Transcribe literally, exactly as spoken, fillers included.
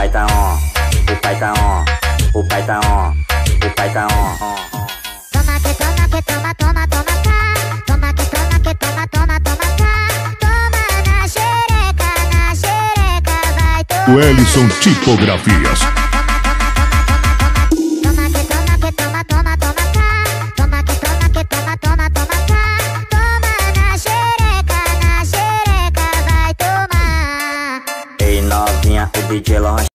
pai tá on, o pai tá on, o pai tá on, o pai tá on. Toma que toma que toma, toma, toma cá. Toma que toma que toma, toma, toma cá. Toma na xereca, na xereca, vai tomar. Wellington Tipografias. Toma que toma que toma, toma, toma cá. Toma que toma que toma, toma, toma cá. Toma na xereca, na xereca, vai tomar. Ei novinha, o D J Lohan